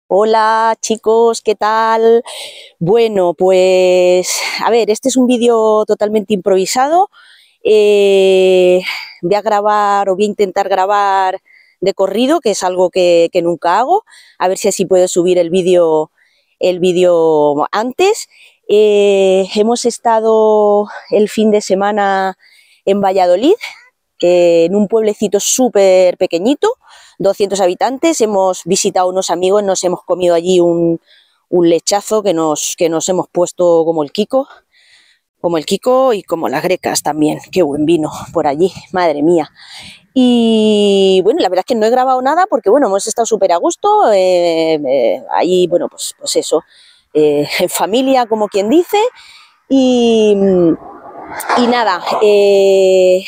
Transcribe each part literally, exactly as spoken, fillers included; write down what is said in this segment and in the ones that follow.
Hola chicos, ¿qué tal? Bueno, pues a ver, este es un vídeo totalmente improvisado. Eh, voy a grabar o voy a intentar grabar de corrido, que es algo que, que nunca hago. A ver si así puedo subir el vídeo el vídeo antes. Eh, hemos estado el fin de semana en Valladolid, eh, en un pueblecito súper pequeñito, doscientos habitantes. Hemos visitado unos amigos, nos hemos comido allí un, un lechazo que nos, que nos hemos puesto como el Kiko, como el Kiko y como las grecas también. Qué buen vino por allí, madre mía. Y bueno, la verdad es que no he grabado nada porque bueno, hemos estado súper a gusto, eh, eh, ahí, bueno, pues, pues eso, eh, en familia, como quien dice, y, y nada, eh,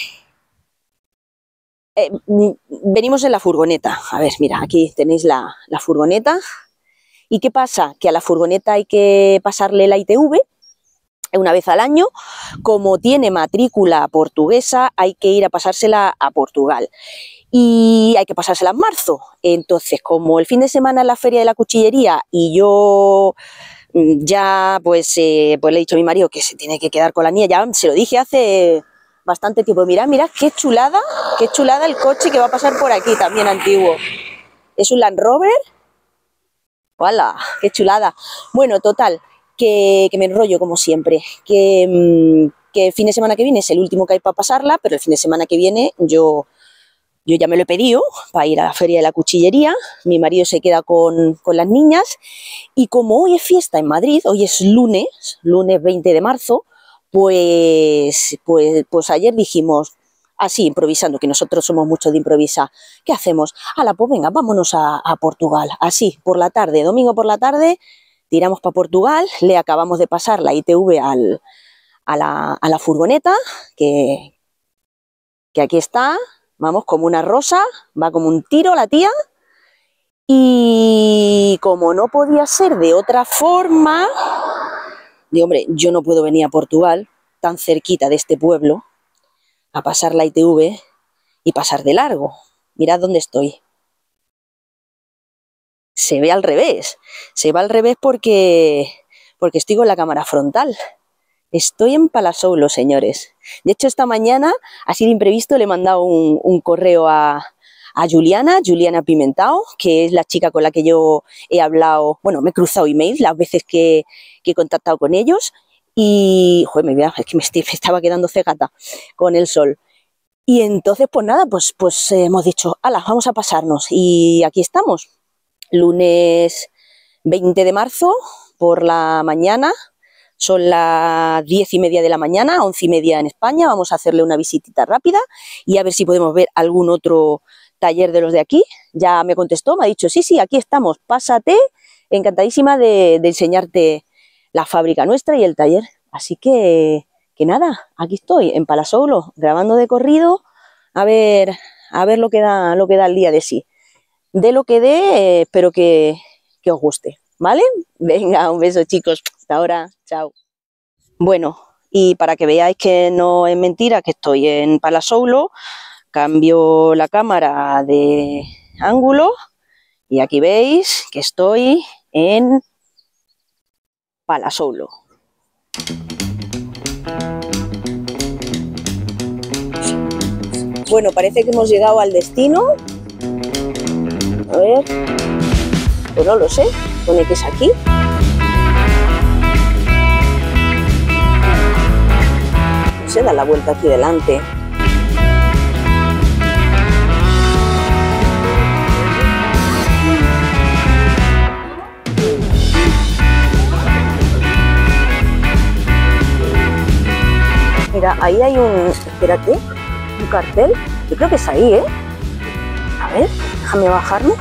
Eh, venimos en la furgoneta. A ver, mira, aquí tenéis la, la furgoneta. ¿Y qué pasa? Que a la furgoneta hay que pasarle la I T V una vez al año. Como tiene matrícula portuguesa, hay que ir a pasársela a Portugal. Y hay que pasársela en marzo. Entonces, como el fin de semana es la feria de la cuchillería y yo ya pues, eh, pues le he dicho a mi marido que se tiene que quedar con la niña, ya se lo dije hace bastante tiempo. Mirad, mirad qué chulada, qué chulada el coche que va a pasar por aquí, también antiguo. Es un Land Rover. ¡Hala! ¡Qué chulada! Bueno, total, que, que me enrollo como siempre. Que, que el fin de semana que viene es el último que hay para pasarla, pero el fin de semana que viene yo, yo ya me lo he pedido para ir a la feria de la cuchillería. Mi marido se queda con, con las niñas. Y como hoy es fiesta en Madrid, hoy es lunes, lunes veinte de marzo, Pues, pues, pues ayer dijimos, así improvisando, que nosotros somos mucho de improvisar, ¿qué hacemos? Ala, pues venga, vámonos a, a Portugal, así, por la tarde, domingo por la tarde, tiramos para Portugal, le acabamos de pasar la I T V al, a, la, a la furgoneta, que, que aquí está, vamos, como una rosa, va como un tiro la tía, y como no podía ser de otra forma, digo, hombre, yo no puedo venir a Portugal, tan cerquita de este pueblo, a pasar la I T V y pasar de largo. Mirad dónde estoy. Se ve al revés. Se va al revés porque, porque estoy con la cámara frontal. Estoy en Palasoulu, señores. De hecho, esta mañana, así de imprevisto, le he mandado un, un correo a, a Juliana, Juliana Pimentao, que es la chica con la que yo he hablado, bueno, me he cruzado emails las veces que, que he contactado con ellos. Y, joder, me, es que me, estoy, me estaba quedando cegata con el sol. Y entonces, pues nada, pues, pues eh, hemos dicho, ala, vamos a pasarnos. Y aquí estamos, lunes veinte de marzo, por la mañana. Son las diez y media de la mañana, once y media en España. Vamos a hacerle una visitita rápida y a ver si podemos ver algún otro taller de los de aquí. Ya me contestó, me ha dicho, sí, sí, aquí estamos, pásate, encantadísima de, de enseñarte la fábrica nuestra y el taller. Así que, que nada, aquí estoy en Palasoulu, grabando de corrido, a ver, a ver lo que da, lo que da el día de sí. De lo que dé, eh, espero que, que os guste, ¿vale? Venga, un beso, chicos, hasta ahora, chao. Bueno, y para que veáis que no es mentira, que estoy en Palasoulu, cambio la cámara de ángulo y aquí veis que estoy en Palasoulu. Bueno, parece que hemos llegado al destino. A ver, pues no lo sé, pone que es aquí. Se da la vuelta aquí delante. Mira, ahí hay un, espérate, un cartel. Yo creo que es ahí, ¿eh? A ver, déjame bajarme.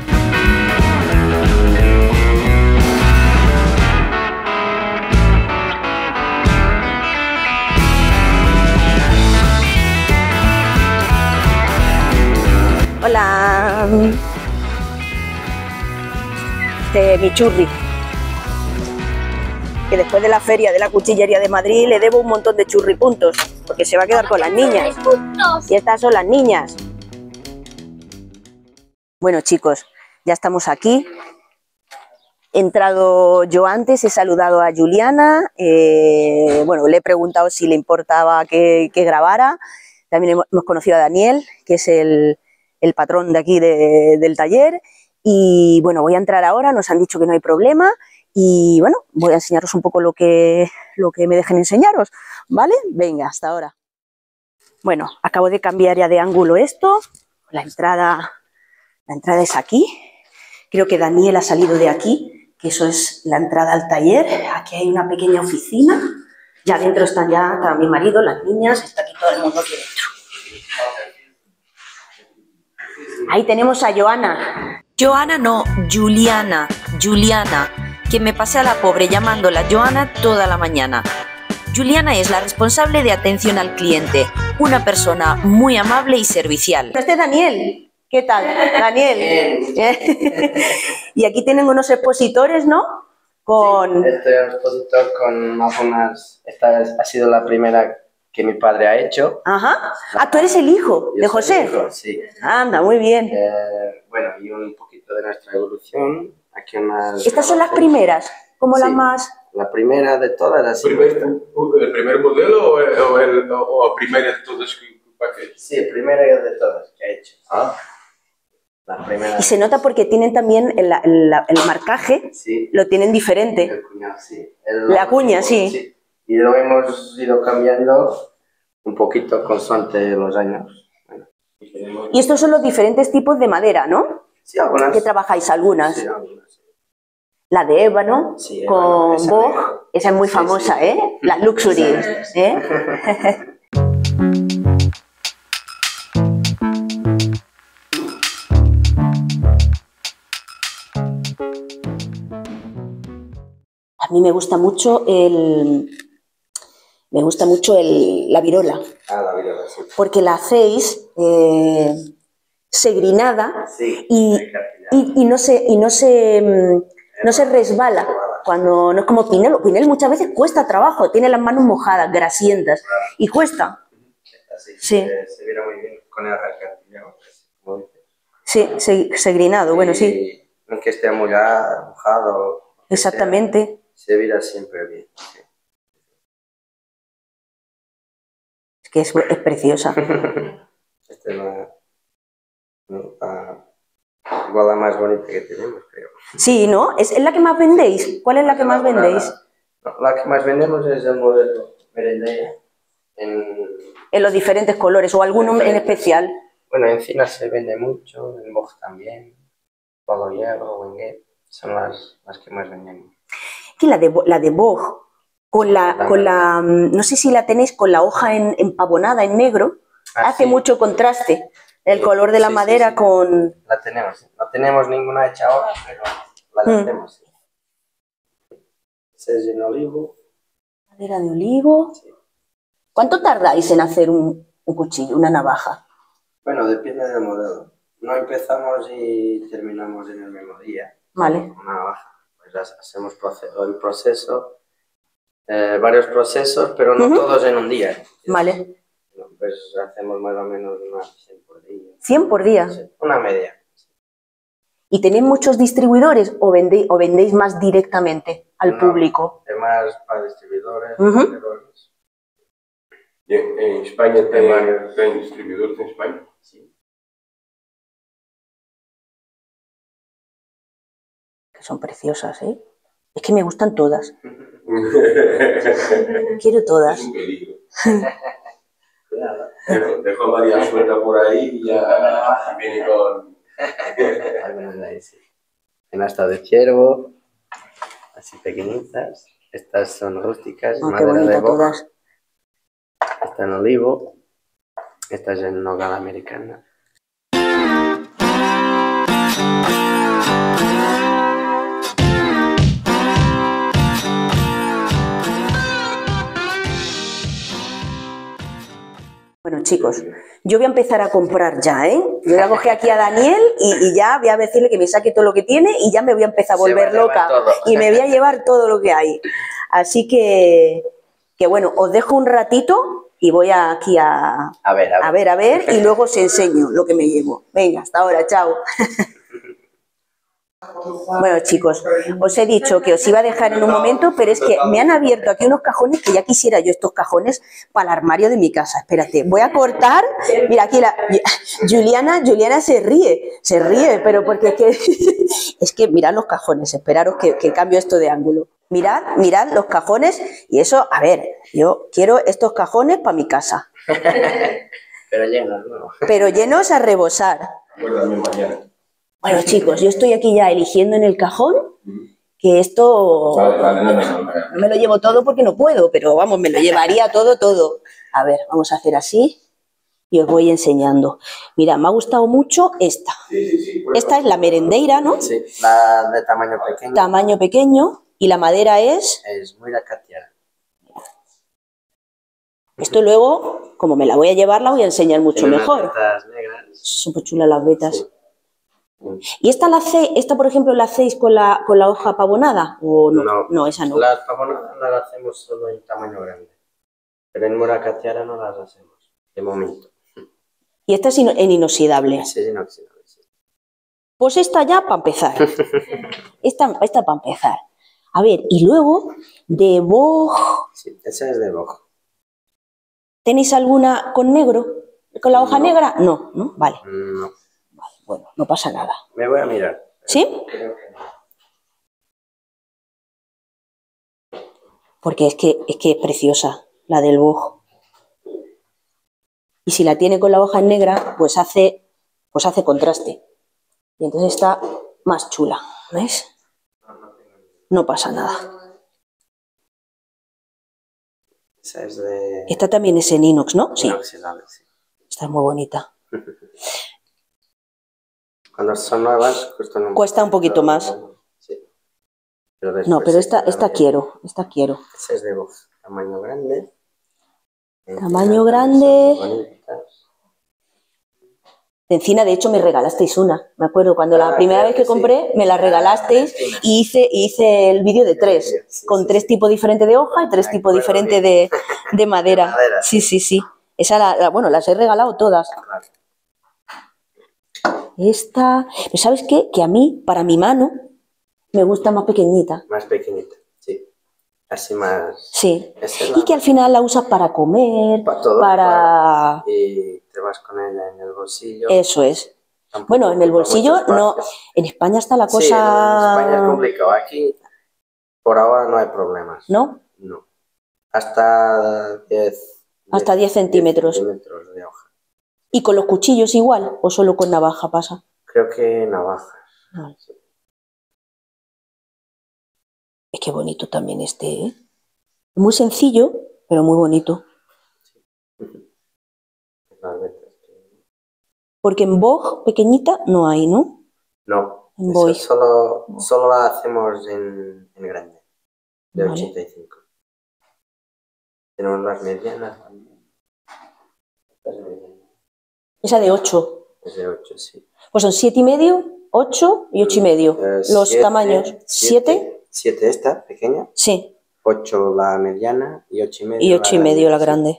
Hola. Este, mi churri. Que después de la feria de la cuchillería de Madrid le debo un montón de churripuntos, porque se va a quedar con las niñas. Y estas son las niñas. Bueno, chicos, ya estamos aquí. He entrado yo antes, he saludado a Juliana, eh, bueno, le he preguntado si le importaba que, que grabara. También hemos, hemos conocido a Daniel, que es el, el patrón de aquí de, del taller. Y bueno, voy a entrar ahora, nos han dicho que no hay problema. Y bueno, voy a enseñaros un poco lo que, lo que me dejen enseñaros, ¿vale? Venga, hasta ahora. Bueno, acabo de cambiar ya de ángulo esto. La entrada, la entrada es aquí. Creo que Daniel ha salido de aquí, que eso es la entrada al taller. Aquí hay una pequeña oficina. Ya dentro están ya está mi marido, las niñas, está aquí todo el mundo aquí dentro. Ahí tenemos a Joana. Joana no, Juliana, Juliana, que me pasé a la pobre llamándola Joana toda la mañana. Juliana es la responsable de atención al cliente, una persona muy amable y servicial. Este es Daniel. ¿Qué tal, Daniel? Y aquí tienen unos expositores, ¿no? Con... Sí, este es un expositor con algunas... Esta es, ha sido la primera que mi padre ha hecho. Ajá. Ah, tú eres el hijo Yo de José. El hijo, sí. Anda, muy bien. Eh, bueno, y un poquito de nuestra evolución. Aquí unas... ¿Estas son las primeras? ¿Como sí, las más...? La primera de todas las... ¿El primer, el primer modelo o el, o el, o el primer de todos que paquete? Sí, el primero de todas que ha hecho. Ah. La primera... Y se nota porque tienen también el, el, el marcaje, sí, lo tienen diferente. el cuñado, sí. El, la cuña, sí. sí. Y lo hemos ido cambiando un poquito constante los años. Bueno, y estos son los diferentes tipos de madera, ¿no? Sí, algunas. ¿Qué trabajáis? ¿Algunas? Sí, algunas. Sí. La de ébano, sí, con esa boj, de... esa es muy sí, famosa, sí. ¿eh? Las luxury, ¿eh? A mí me gusta mucho el, me gusta mucho el, la virola. Ah, la virola, sí. Porque la hacéis eh, segrinada, sí, y, y, y no se, y no se, no se resbala. Cuando no es como Pinel. Pinel muchas veces cuesta trabajo, tiene las manos mojadas, grasientas, y cuesta. Sí, sí. Se, se viera muy bien con el alcantarillado. Sí, segrinado, bueno, sí. Aunque esté muy mojado. Exactamente. Sea, se viera siempre bien. Sí. Es que es, es preciosa. Esta es la, la, igual la más bonita que tenemos, creo. Sí, ¿no? ¿Es, ¿Es la que más vendéis? ¿Cuál es la que más vendéis? No, la que más vendemos es el modelo Merendea. En, en los diferentes colores, o alguno en especial. Bueno, encina se vende mucho, en Boj también, Palo Hierro, Wenguet, son las, las que más vendemos. Y la de, la de Boj, con la, la, con la, no sé si la tenéis con la hoja en, empavonada en negro, ah, hace sí. mucho contraste, el sí, color de la sí, madera sí, sí. con... La tenemos, no tenemos ninguna hecha ahora, pero la mm. tenemos. Sí. Ese es en olivo. Madera de olivo. Sí. ¿Cuánto tardáis en hacer un, un cuchillo, una navaja? Bueno, depende del modelo. No empezamos y terminamos en el mismo día. Vale. Una navaja. Pues hacemos proceso, el proceso, eh, varios procesos, pero no uh-huh. todos en un día. Vale. Pues hacemos más o menos unas cien por día. ¿cien por día? Sí, una media. ¿Y tenéis muchos distribuidores o vendéis, o vendéis más directamente al no, público? Es más para distribuidores. Uh-huh. ¿Y en, en España tenéis distribuidores en España? Sí. Que son preciosas, ¿eh? Es que me gustan todas. Quiero todas. Es un peligro. Dejo, dejo a María suelta por ahí y ya viene con... En asta de ciervo, así pequeñitas. Estas son rústicas, oh, madera de boj. Todas. Esta en olivo. Esta es en nogal americana. Bueno, chicos, yo voy a empezar a comprar ya, ¿eh? Yo voy a coger aquí a Daniel y, y ya voy a decirle que me saque todo lo que tiene y ya me voy a empezar a volver va a loca todo. Y me voy a llevar todo lo que hay. Así que, que bueno, os dejo un ratito y voy a, aquí a, a, ver, a, ver. a ver, a ver, y luego os enseño lo que me llevo. Venga, hasta ahora, chao. Bueno, chicos, os he dicho que os iba a dejar en un momento, pero es que me han abierto aquí unos cajones que ya quisiera yo estos cajones para el armario de mi casa. Espérate, voy a cortar. Mira, aquí la Juliana, Juliana se ríe, se ríe, pero porque es que, es que mirad los cajones, esperaros que, que cambio esto de ángulo. Mirad, mirad los cajones y eso, a ver, yo quiero estos cajones para mi casa. Pero llenos, ¿no? Pero llenos a rebosar. Pues también mañana. Bueno, chicos, yo estoy aquí ya eligiendo en el cajón, que esto Vale, vale, no, no, no. no me lo llevo todo porque no puedo, pero vamos, me lo llevaría todo, todo. A ver, vamos a hacer así y os voy enseñando. Mira, me ha gustado mucho esta. Sí, sí, sí. Pues, Esta es la merendeira, ¿no? Sí, la de tamaño pequeño. Tamaño pequeño y la madera es... Es muy acaciara. Esto luego, como me la voy a llevar, la voy a enseñar mucho Tiene mejor. unas vetas negras. Súper chulas las vetas. Sí. ¿Y esta, la hace, esta, por ejemplo, la hacéis con la, con la hoja pavonada? ¿O no? No, No, esa no. Las pavonadas las hacemos solo en tamaño grande. Pero en muracaciara no las hacemos, de momento. Y esta es ino- en inoxidable. Ese es inoxidable, sí. Pues esta ya para empezar. Esta, esta para empezar. A ver, y luego, de boj, Sí, ese es de bojo. ¿tenéis alguna con negro? ¿Con la hoja No. negra? No, ¿no? Vale, No, bueno, no pasa nada. me voy a mirar. ¿Sí? Creo que no. Porque es que, es que es preciosa la del boj. Y si la tiene con la hoja en negra, pues hace, pues hace contraste. Y entonces está más chula, ¿ves? No pasa nada. Esa es de Esta también es en inox, ¿no? Sí, inoxidable, sí. está muy bonita. Cuando son nuevas cuestan un Cuesta un poquito más. Sí. Pero después No, pero sí esta, quedan esta bien. quiero, esta quiero. Esa es de bojo, tamaño grande. Tamaño Son grande. bonitas. De encina, de hecho, me regalasteis una. Me acuerdo, cuando la Ah, primera creo vez que que sí. compré, me la regalasteis Encina. y hice, hice el vídeo de tres, Sí, con sí, tres sí. tipos diferentes de hoja y tres Me tipos acuerdo diferentes bien. de, de madera. De madera, Sí, sí, sí. Esa la, la- bueno, las he regalado todas. Claro. Esta, pero ¿sabes qué? Que a mí, para mi mano, me gusta más pequeñita. Más pequeñita, sí. Así más... Sí. Esa es la- Y que al final la usas para comer, Para todo, para... Y te vas con ella en el bolsillo. Eso es. Tampoco Bueno, en el ocupa bolsillo mucho no... espacio. En España está la Sí, cosa... en España es complicado. Aquí, por ahora, no hay problemas. ¿No? No. Hasta diez... Hasta diez centímetros. centímetros de hoja. ¿Y con los cuchillos igual? ¿O solo con navaja pasa? Creo que navajas. Vale. Es que bonito también este, ¿eh? Muy sencillo, pero muy bonito. Las vetas que- Porque en boj pequeñita no hay, ¿no? No, En eso Boy. solo, solo la hacemos en, en grande, de Vale. ochenta y cinco. Tenemos las medianas también. Las medianas. Esa de ocho. Es de ocho, sí. Pues son siete y medio, ocho y ocho y medio. Eh, Los siete, tamaños. ¿Siete? Siete esta, pequeña. Sí. Ocho la mediana y ocho y medio Y ocho y medio la sí. grande.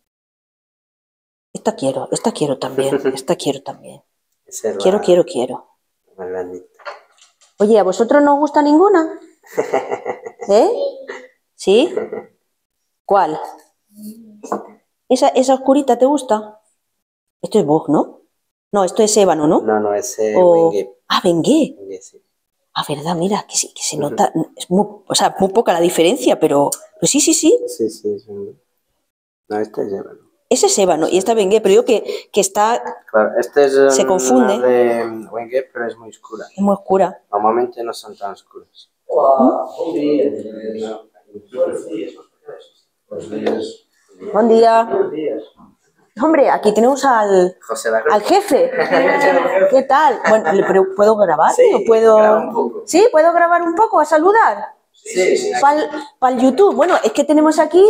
Esta quiero, esta quiero también. Esta quiero también. Esa es la Quiero, quiero, quiero. más grandita. Oye, ¿a vosotros no os gusta ninguna? ¿Eh? ¿Sí? ¿Cuál? ¿Esa, esa oscurita te gusta? Esto es boj, ¿no? No, esto es ébano, ¿no? No, no, ese O- Wenge. Ah, bengué. Wenge, sí. Ah, verdad, mira, que, sí, que se nota, es muy, o sea, muy poca la diferencia, pero, pero sí, sí, sí, Sí, sí, es un... No, este es ébano. ese es ébano y esta bengué, pero yo que, que está, Claro, este es Se una confunde. de Wenge, pero es muy oscura. es muy oscura. Normalmente no son tan oscuras. Buen día. Hombre, aquí tenemos al, José la Cruz. al jefe. ¿Qué tal? Bueno, ¿le- pero ¿puedo grabar? Sí, ¿O puedo... graba un poco. ¿Sí? ¿Puedo grabar un poco a saludar? Sí, sí. Para el YouTube. Bueno, es que tenemos aquí...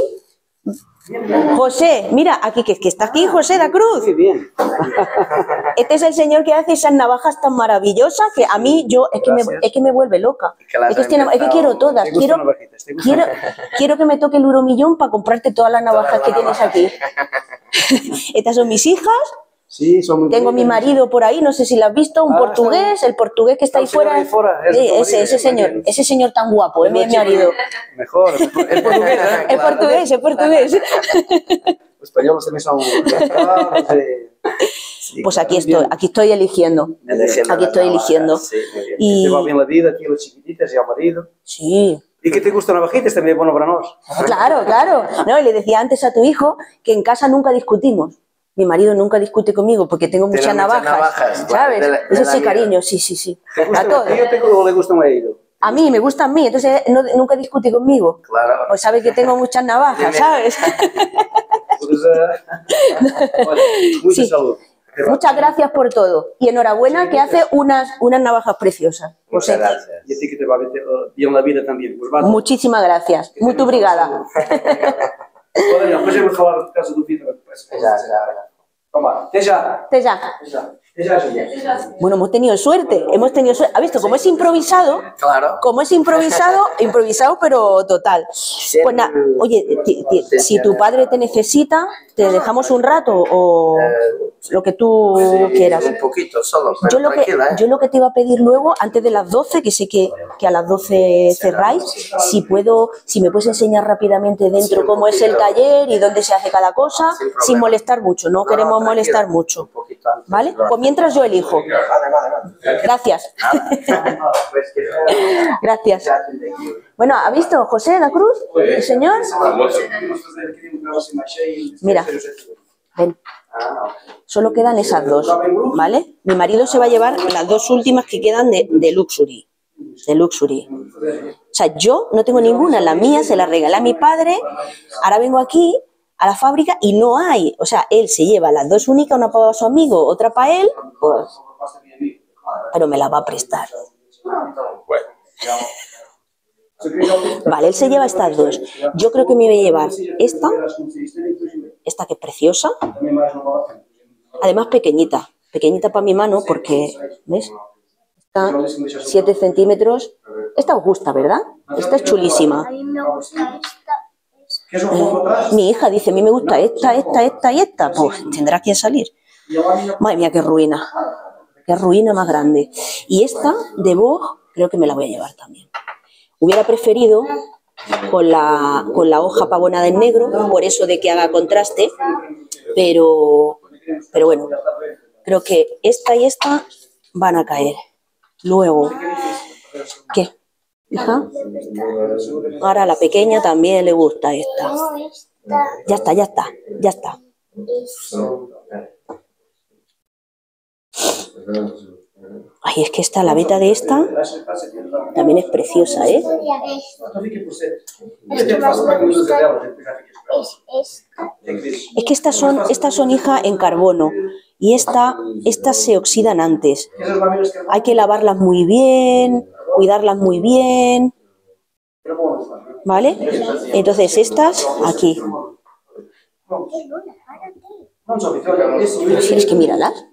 José, mira, aquí que, que está aquí José da Cruz. Muy bien. Este es el señor que hace esas navajas tan maravillosas que a mí yo es que me, Gracias. es que me vuelve loca. Que las Es que, ha este nav- es que empezado- quiero todas. Te gustan Quiero, navajitas, te gustan. quiero, quiero que me toque el euromillón para comprarte todas las navajas Todas que las tienes navajas. aquí. Estas son mis hijas Sí, son muy Tengo mi bonitas. marido por ahí, no sé si lo has visto, un Ah, portugués, el portugués que está ahí está un señor fuera. ahí fuera, es Sí, tu ese, marido, ese señor, imagino. ese señor tan guapo, es mi mi marido. Mejor, mejor. Es portugués, ¿eh? Es portugués, es portugués. Los españoles también son claros, eh. Sí, Pues claro, aquí muy estoy, bien. aquí estoy eligiendo. Eligiendo Aquí las estoy navajas, eligiendo. sí, muy bien. Y Te va bien la vida, aquí los chiquititas y al marido. sí, ¿Y qué te gusta navajitas? También es bueno para nosotros. claro, claro. No, y le decía antes a tu hijo que en casa nunca discutimos. Mi marido nunca discute conmigo porque tengo muchas Tiene muchas navajas, navajas, ¿sabes? de la- de Eso la sí, mía. cariño, sí, sí, sí. ¿Te A gusta todo. a ti o te- o le gusta a ellos? A mí, me gusta a mí, entonces no- nunca discute conmigo. Claro. Pues sabe que tengo muchas navajas, ¿sabes? Pues, eh, bueno, mucha Sí. salud. Muchas gracias por todo. Y enhorabuena que hace unas, unas navajas preciosas. Muchas José. gracias. Y a ti que te va bien la vida también. Pues vale. Muchísimas gracias. Muy obrigada. Olha, depois eu vou falar por causa do Vitor. Ya, ya. Toma, até já. Até ya. Até já. Até já, Julia. Bueno, hemos tenido suerte, hemos tenido suerte. ¿Has visto? Como es improvisado, Claro. como es improvisado, improvisado pero total. Pues nada, oye, ti- ti- si tu padre te necesita, te dejamos un rato o lo que tú quieras. Un poquito solo, pero Yo lo, que, tranquila, ¿eh? yo lo que te iba a pedir luego, antes de las doce, que sé que, que a las doce cerráis, si puedo, si me puedes enseñar rápidamente dentro cómo es el taller y dónde se hace cada cosa, Sin problema. sin molestar mucho, no, No, queremos tranquila, molestar Un mucho. poquito antes. ¿Vale? Pues mientras yo elijo. Vale, vale, vale. Gracias. Pues que- Gracias. Bueno, ¿ha visto José da Cruz? ¿El señor? Mira. Ven. Solo quedan esas dos, ¿vale? Mi marido se va a llevar las dos últimas que quedan de, de Luxury. De Luxury. O sea, yo no tengo ninguna, la mía se la regalé a mi padre, ahora vengo aquí a la fábrica y no hay. O sea, él se lleva las dos únicas, una para su amigo, otra para él, pues, pero me la va a prestar. Vale, él se lleva estas dos. Yo creo que me voy a llevar esta, esta que es preciosa, además pequeñita, pequeñita para mi mano porque, ¿ves? Está siete centímetros. Esta os gusta, ¿verdad? Esta es chulísima. A mí me gusta esta. Eh, mi hija dice, a mí me gusta esta, esta, esta y esta. Pues tendrá que salir. Madre mía, qué ruina. Qué ruina más grande. Y esta de Vogue creo que me la voy a llevar también. Hubiera preferido con la, con la hoja pavonada en negro, por eso de que haga contraste, pero, pero bueno, creo que esta y esta van a caer. Luego, ¿qué? Hija, ahora a la pequeña también le gusta esta. No, esta. Ya está, ya está, ya está. Ay, es que esta, la beta de esta, también es preciosa, ¿eh? Sería esta. La que más me gusta es esta. Es que estas son, estas son hija en carbono y esta, estas se oxidan antes. Hay que lavarlas muy bien, cuidarlas muy bien, ¿vale? Entonces estas aquí. Pero si es que míralas.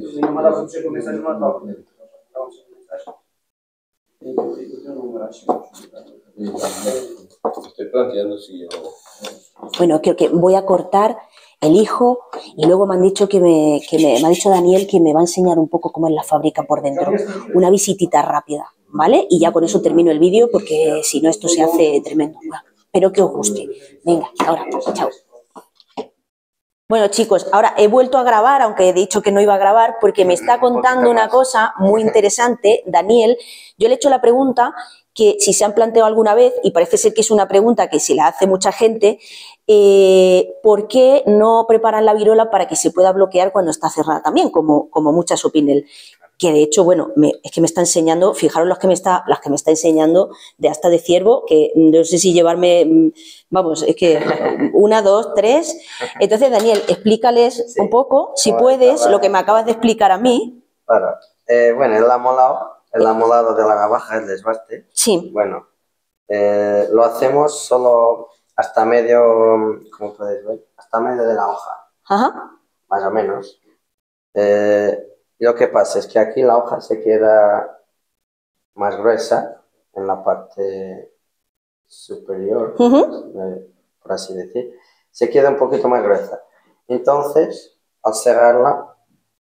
Estoy planteando si yo... Bueno, creo que voy a cortar, elijo y luego me han dicho que me, que me, me ha dicho Daniel que me va a enseñar un poco cómo es la fábrica por dentro. Una visitita rápida, ¿vale? Y ya con eso termino el vídeo porque si no esto se hace tremendo. Bueno, espero que os guste. Venga, ahora, chao. Bueno, chicos, ahora he vuelto a grabar, aunque he dicho que no iba a grabar, porque me está contando una cosa muy interesante, Daniel. Yo le he hecho la pregunta que si se han planteado alguna vez, y parece ser que es una pregunta que se la hace mucha gente, eh, ¿por qué no preparan la virola para que se pueda bloquear cuando está cerrada también, como, como muchas opinan? Que de hecho, bueno, me, es que me está enseñando, fijaros las que me está, las que me está enseñando de hasta de ciervo, que no sé si llevarme, vamos, es que una, dos, tres. Entonces, Daniel, explícales Sí. un poco, si Bueno, puedes, estaba- lo que me acabas de explicar a mí. Claro. Eh, bueno, el amolado, el amolado de la navaja, el desbaste, Sí. bueno, eh, lo hacemos solo hasta medio, ¿cómo podéis ver? Hasta medio de la hoja, Ajá. más o menos. Eh, y lo que pasa es que aquí la hoja se queda más gruesa en la parte superior, Ujú. eh, por así decir, se queda un poquito más gruesa. Entonces, al cerrarla,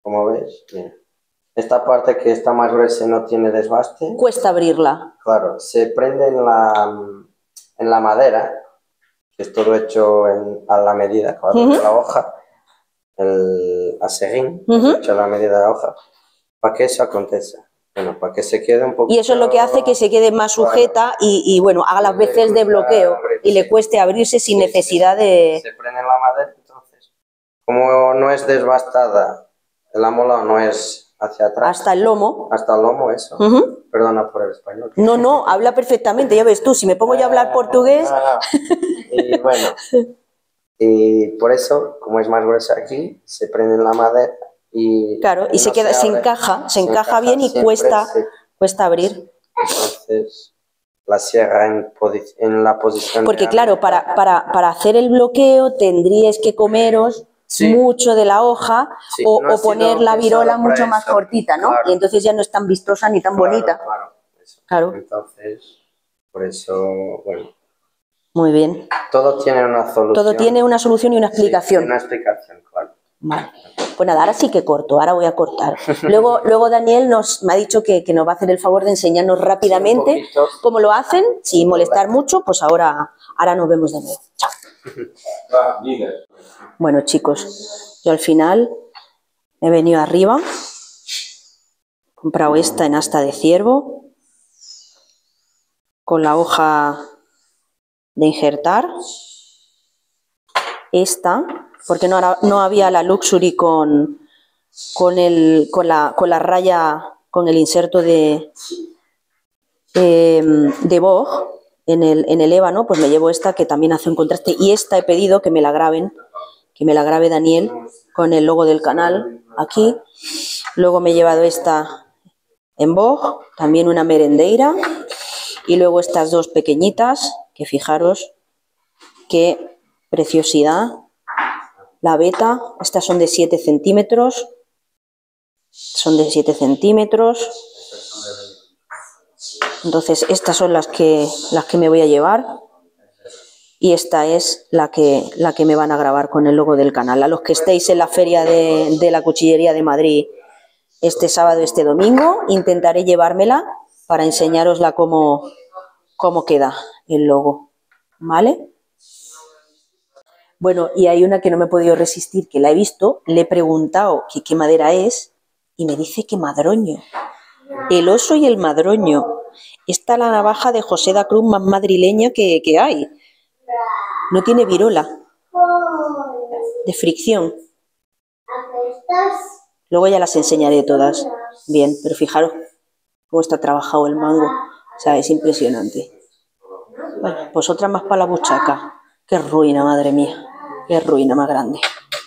como ves, mira. Esta parte que está más gruesa y no tiene desbaste, Cuesta abrirla. claro, se prende en la, en la madera, que es todo hecho en, a la medida, claro, Ujú. de la hoja, el aserrín, Ujú. hecho a la medida de la hoja, para que eso acontezca. Bueno, para que se quede un poco. Y eso es lo que hace que se quede más sujeta y, y, bueno, haga las veces de bloqueo y le cueste abrirse sin necesidad de... Se prende en la madera, entonces, como no es desbastada, el amolado no es hacia atrás. Hasta el lomo. Hasta el lomo, eso. Ujú. Perdona por el español. No, no, habla perfectamente, ya ves tú, si me pongo yo a hablar portugués... Ah, y bueno, y por eso, como es más gruesa aquí, se prende en la madera y... Claro, y se no queda, se abre. encaja, se Se encaja encaja bien y siempre, cuesta, sí. cuesta abrir. Entonces, la cierra en, posi- en la posición... Porque de- claro, para, para, para hacer el bloqueo tendríais que comeros Sí. mucho de la hoja Sí, o, no ha o poner sido la pensado virola para mucho más eso, cortita, ¿no? claro. Y entonces ya no es tan vistosa ni tan Claro, bonita. Claro, eso. Claro. Entonces, por eso, bueno, Muy bien. todo tiene una solución. Todo tiene una solución y una Sí, explicación. una explicación, claro. Vale. Pues nada, ahora sí que corto, ahora voy a cortar. Luego, luego Daniel nos me ha dicho que, que nos va a hacer el favor de enseñarnos rápidamente Sí, un poquito. cómo lo hacen, sin molestar mucho, pues ahora, ahora nos vemos de nuevo. Chao. Va, Nina. Bueno, chicos, yo al final he venido arriba, he comprado esta en asta de ciervo, con la hoja de injertar, esta, porque no, era- no había la Luxury con, con, el, con, la, con la raya, con el inserto de, eh, de boj en el, en el ébano, pues me llevo esta que también hace un contraste, y esta he pedido que me la graben, que me la grabe Daniel con el logo del canal aquí. Luego me he llevado esta en boj, también una merendeira, y luego estas dos pequeñitas, que fijaros qué preciosidad. La beta, estas son de siete centímetros, son de siete centímetros, entonces estas son las que, las que me voy a llevar, y esta es la que, la que me van a grabar con el logo del canal. A los que estéis en la feria de, de la cuchillería de Madrid este sábado, este domingo, intentaré llevármela para enseñarosla cómo, cómo queda el logo, ¿vale? Bueno, y hay una que no me he podido resistir, que la he visto, le he preguntado que qué madera es y me dice que madroño. El oso y el madroño. Esta es la navaja de José da Cruz más madrileña que, que hay. No tiene virola, de fricción. Luego ya las enseñaré todas. Bien, pero fijaros cómo está trabajado el mango. O sea, es impresionante. Bueno, pues otra más para la buchaca. Qué ruina, madre mía. Qué ruina más grande.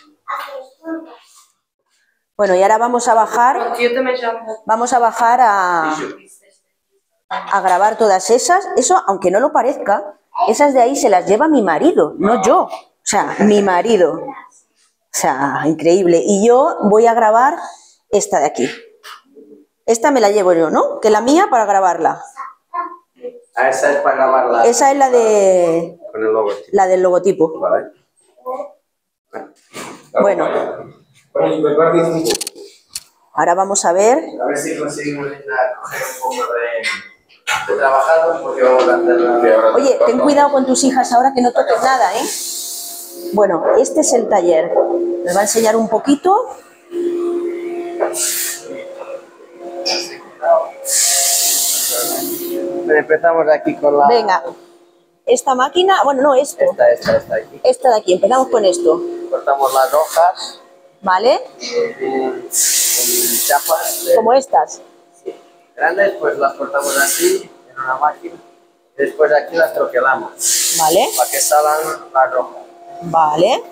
Bueno, y ahora vamos a bajar. Vamos a bajar a, a grabar todas esas. Eso, aunque no lo parezca, esas de ahí se las lleva mi marido, no yo. O sea, mi marido. O sea, increíble. Y yo voy a grabar esta de aquí. Esta me la llevo yo, ¿no? Que la mía para grabarla. Ah, esa es para grabarla. Esa es la de Con el logotipo. la del logotipo. Vale. Bueno, ahora vamos a ver. A ver si conseguimos coger un poco de, de trabajado, porque vamos a hacer la... Oye, ten cuidado con tus hijas ahora, que no toques nada, ¿eh? Bueno, este es el taller. Les va a enseñar un poquito. Empezamos aquí con la... Venga, esta máquina, bueno, no, esto. Esta, esta, esta aquí. Esta de aquí, empezamos con esto, Cortamos las hojas ¿vale? en, en chapas de- Como estas. grandes, pues las cortamos así en una máquina. Después aquí las troquelamos ¿Vale? para que salgan las rojas. Vale.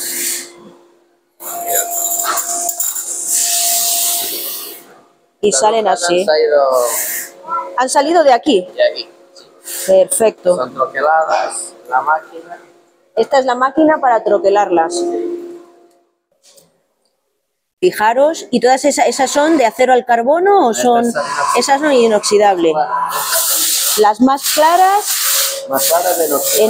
Y Las salen hojas así. Han salido Han salido de aquí. de aquí. Perfecto. Son troqueladas en la máquina. Esta es la máquina para troquelarlas. Fijaros, ¿y todas esas, esas son de acero al carbono o son...? Estas son inoxidables. Esas son inoxidables. Las más claras, Más claras de inoxidable.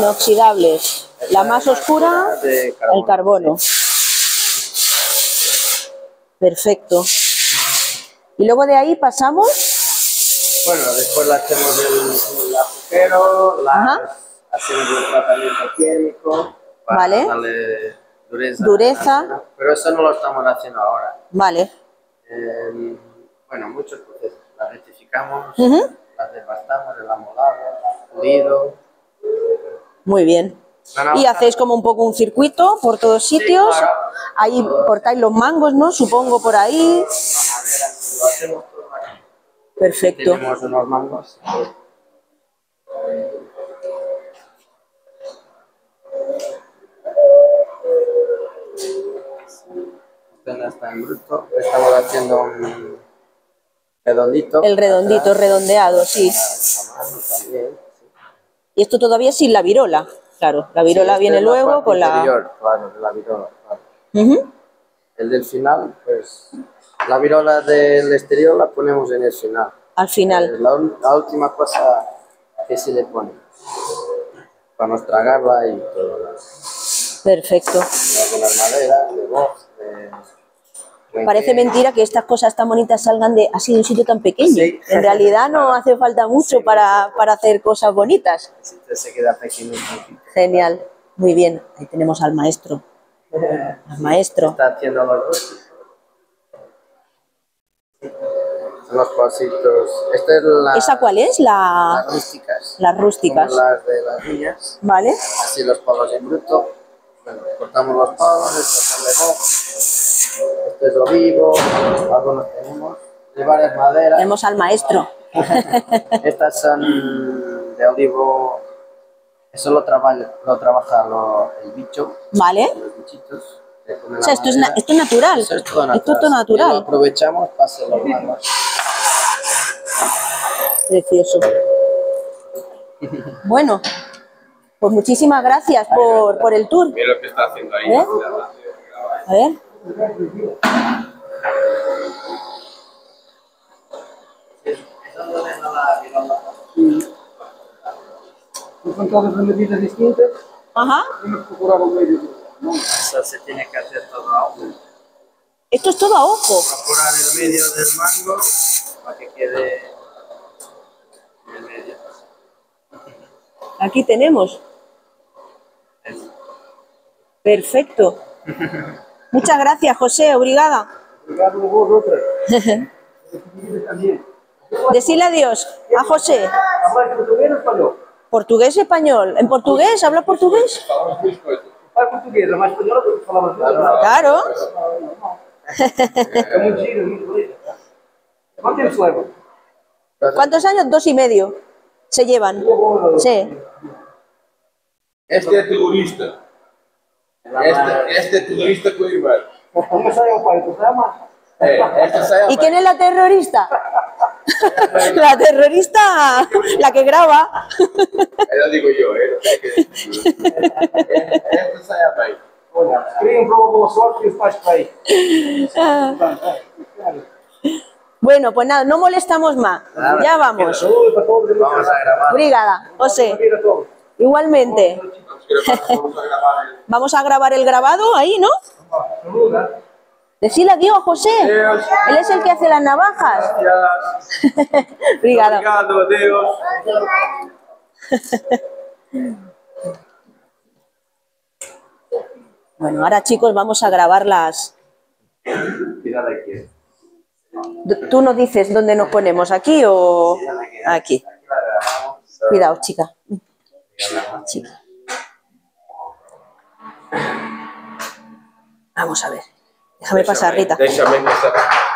inoxidables. La más oscura, de el carbono. Perfecto. Y luego de ahí pasamos... Bueno, después le hacemos el, el agujero, la, hacemos el tratamiento químico para Vale. darle dureza. Dureza. Pero eso no lo estamos haciendo ahora. Vale. Eh, bueno, muchos procesos. La rectificamos, Uh-huh. la desbastamos, el amolado, pulido. Muy bien. No, no, Y hacéis como un poco un circuito por todos sitios. claro. Ahí cortáis los mangos, ¿no? Supongo por ahí. La madera, lo hacemos todo aquí. Perfecto. Tenemos unos mangos. Esto no está en bruto. Estamos haciendo un redondito. El redondito, atrás. redondeado, sí. También, sí. Y esto todavía sin la virola. Claro, la virola Sí, viene este es luego parte con la... interior, claro, de la virola, claro. Ujú. El del final, pues la virola del exterior la ponemos en el final. Al final. Es la, ul- la última cosa que se le pone para no estragarla y todo lo demás. Perfecto. Algunas maderas, de box, de... Parece mentira que estas cosas tan bonitas salgan de así de un sitio tan pequeño. Sí. En realidad no hace falta mucho para, para hacer cosas bonitas. Entonces se queda pequeño. Genial. Muy bien. Ahí tenemos al maestro. Al maestro. Está haciendo los rústicos. Son los pasitos. Esta es la, ¿Esa cuál es? La... las rústicas. Las rústicas. Como las de las niñas. ¿Vale? Así los palos en bruto. Bueno, cortamos los palos, estos son de box. Esto es olivo, algunos tenemos. De varias maderas. Tenemos al maestro. Estas son de olivo. Eso lo trabaja, lo trabaja lo- el bicho. ¿Vale? Los bichitos. Le ponen O sea, la esto es, na- madera. esto es natural. Eso es todo natural. Esto es todo Y lo natural. aprovechamos para hacer los mangos. Precioso. Bueno, pues muchísimas gracias por, por el tour. Mira lo que está haciendo ahí. ¿Eh? A ver. Son todas las medidas distintas Ajá. y hemos procurado un medio. Eso se tiene que hacer todo a ojo. Esto es todo a ojo. Procurar el medio del mango para que quede en el medio. Aquí tenemos. Eso. Perfecto. Muchas gracias, José. Obrigada. Obrigado a vos, outra. También. Decirle adiós a José. Hablas portugués o español? Portugués y español. ¿En portugués? ¿Habla portugués? Fala português, a mais espanhola porque falava tudo. Claro. É muito giro, muito bonito. Quanto tempo se leva? ¿Cuántos años? Dos y medio. Se llevan. Sí. Este es turista. Este, este turista con Iván. Como sai ao pai, tu sai a massa. Eh, este se ¿Y quién es la terrorista? La terrorista, la que graba. Lo digo yo, eh. No sé qué decir. Este se llama ahí. Olha, queriam para uma boa sorte e os pais para aí. Bueno, pues nada, no molestamos más. Ya vamos. Saúde para todos e Vamos a grabar. Obrigada, José. vida a todos. Igualmente. Vamos a grabar el... Vamos a grabar el grabado ahí, ¿no? Saúde. Decirle adiós, José. Él es el que hace las navajas. Obrigada. Obrigado, Dios. Bueno, ahora chicos vamos a grabar las... Mira de aquí. Tú nos dices dónde nos ponemos, ¿aquí o...? Aquí. Cuidado, chica. Chica. Vamos a ver. Déjame pasar, Rita. Déjame pasar.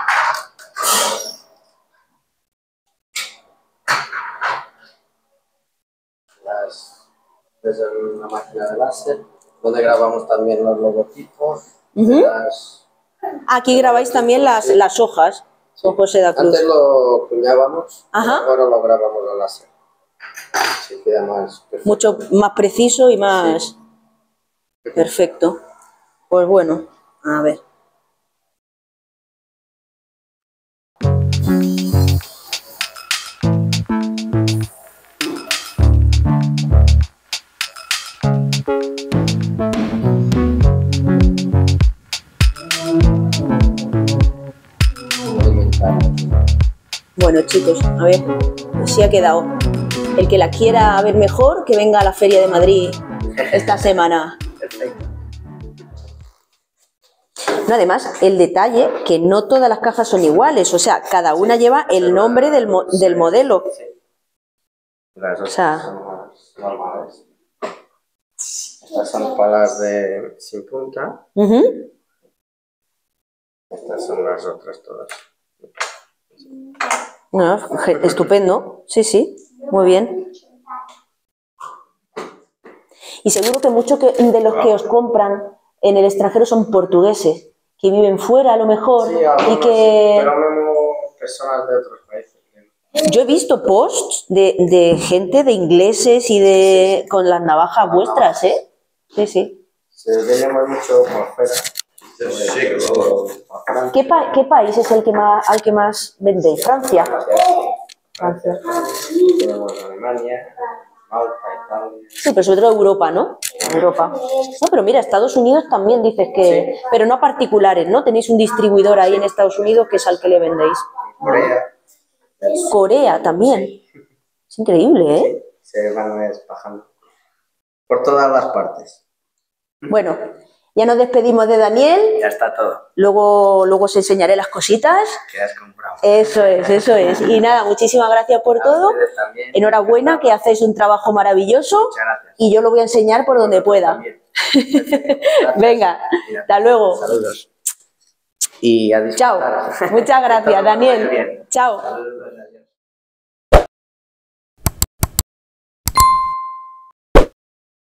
Las, desde una máquina de láser, donde grabamos también los logotipos. Ujú. las, Aquí grabáis también las, las hojas con José da Cruz. antes lo cuñábamos, Ajá. ahora lo grabamos a láser. Así queda más perfecto. Mucho más preciso y más... Perfecto. Pues bueno, a ver. Bueno, chicos, a ver, así ha quedado. El que la quiera ver mejor, que venga a la Feria de Madrid esta semana. Perfecto. No, además, el detalle, que no todas las cajas son iguales, o sea, cada una lleva el nombre del, mo del modelo. Sí. Las otras O sea, son más normales. Estas son palas de sin punta. uh-huh. Estas son las otras todas. No, estupendo, sí, sí, muy bien. Y seguro que muchos que, de los que os compran en el extranjero son portugueses, que viven fuera a lo mejor, Sí, y que... sí, pero no personas de otros países. Yo he visto posts de, de gente de ingleses y de... Sí, sí. con las navajas vuestras, ¿eh? Sí, sí. Se vendemos mucho por fuera. ¿Qué, pa ¿Qué país es el que más, al que más vendéis? ¿Francia? Francia. Tenemos Alemania, Malta, Italia. Sí, pero sobre todo Europa, ¿no? Europa. No, pero mira, Estados Unidos también dices que... Sí. Pero no a particulares, ¿no? Tenéis un distribuidor ahí en Estados Unidos que es al que le vendéis. Corea. Corea también. Es increíble, ¿eh? Se van despajando. Por todas las partes. Bueno, ya nos despedimos de Daniel. Ya está todo. Luego, luego os enseñaré las cositas. Que has comprado. Eso es, eso es. Y nada, muchísimas gracias por todo. Enhorabuena, que hacéis un trabajo maravilloso. Muchas gracias. Y yo lo voy a enseñar por donde pueda. Venga, hasta luego. Saludos. Y a Chao. disfrutar. Muchas gracias, Que todo vaya Daniel. bien. Chao. Saludos, adiós.